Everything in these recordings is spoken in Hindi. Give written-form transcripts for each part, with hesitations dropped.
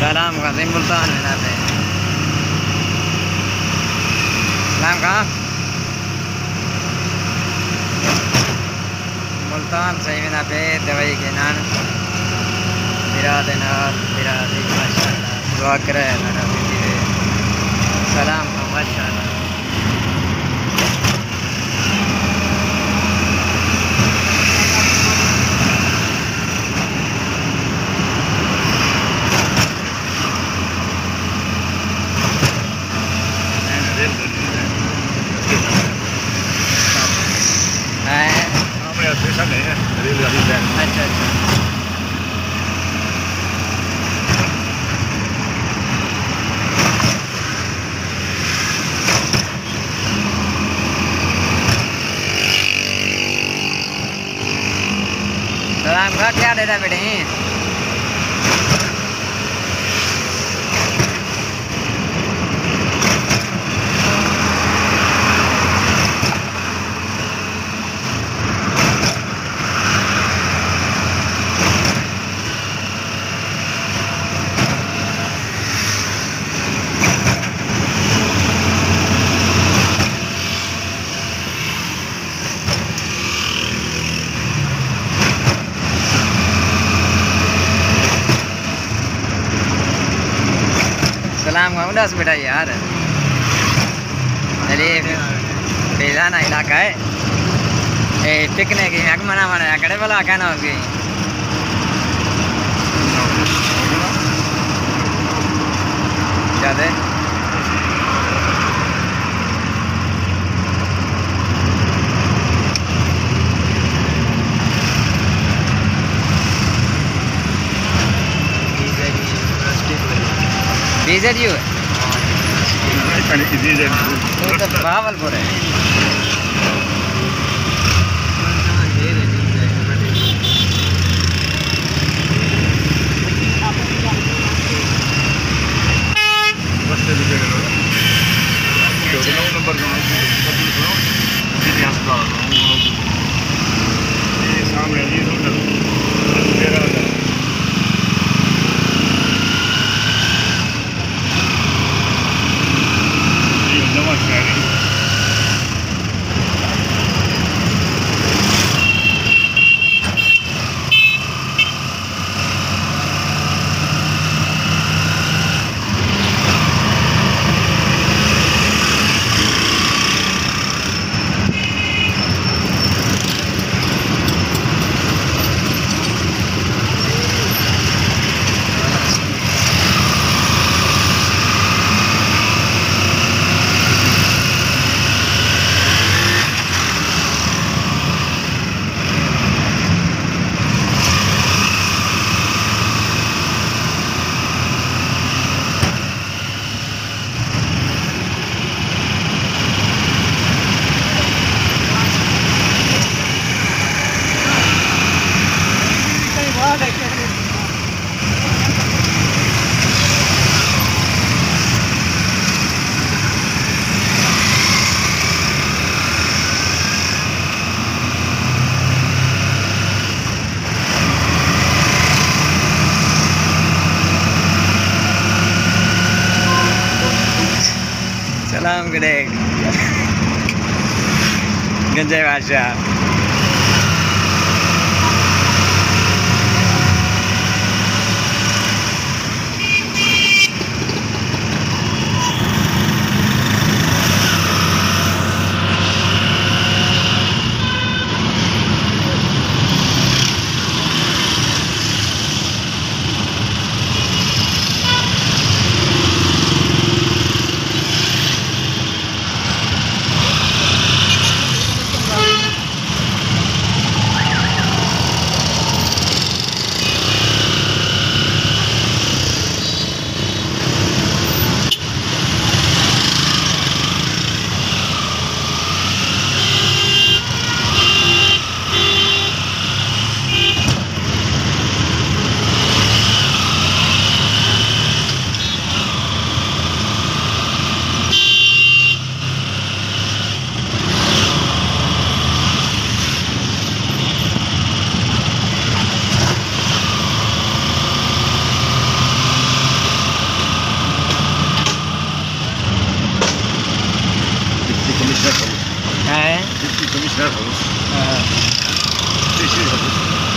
सलाम कासिम मुल्तान में जाते हैं। सलाम कहाँ मुल्तान सही में ना पे दवाई के नान बिरादी माशाल्लाह दुआ करे मेरा बेटी सलाम का माशाल्लाह। अच्छा अच्छा सलाम का क्या देता बेटे सलाम का उदास बेटा यार। चलिए बेलाना इलाका है टिकने की मना मना कड़े वाला कहना होगी ज़्यादा डीजल यू है तो भावलपुर है। सलाम गड़े गंजे बादशाह कमिश्नर हाउस, डीसी हाउस।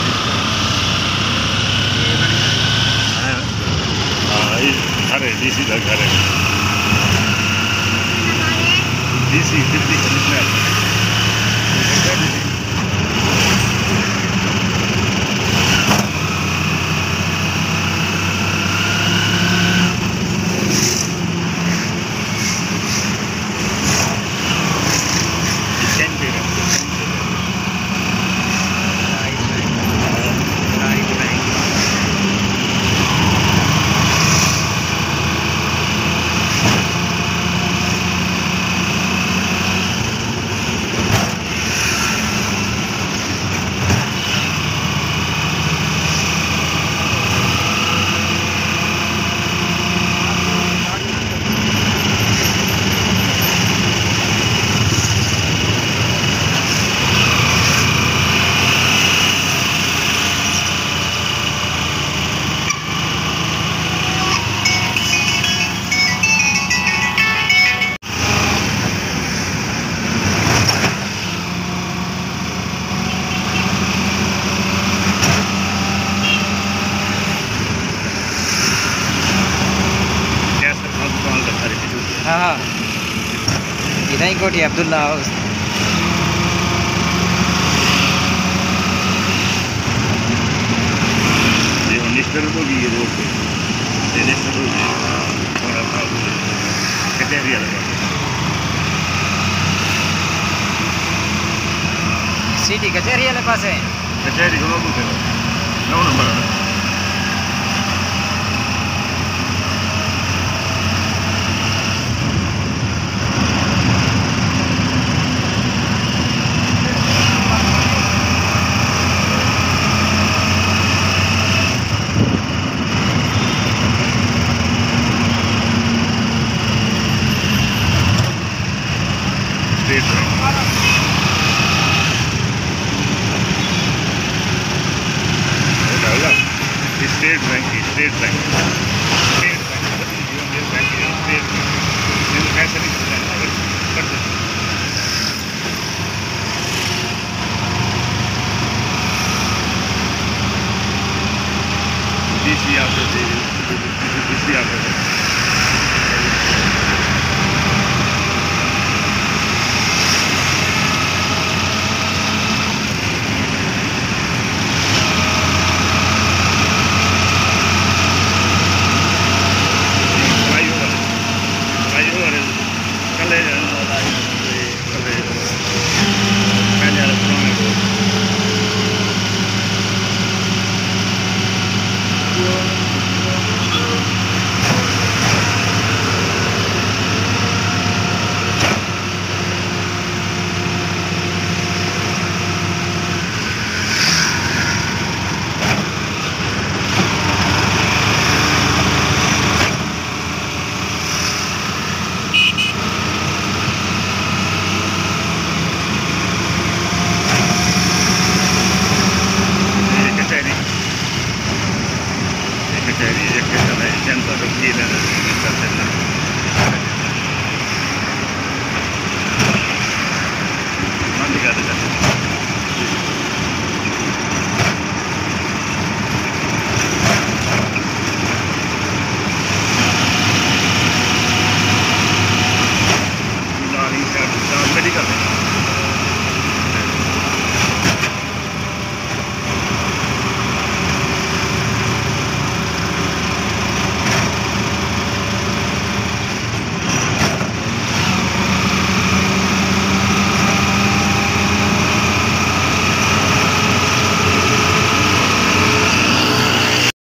हाँ, ये घर है, डीसी का घर है। DC deputy commissioner. हाँ, इधर ही कोठी अब्दुल्ला हाउस। ये नेशनल रोड की रोड पे, नेशनल रोड और अपना कचहरी वाला सिटी कचहरी वाले पास है। कचहरी को 9 नंबर है।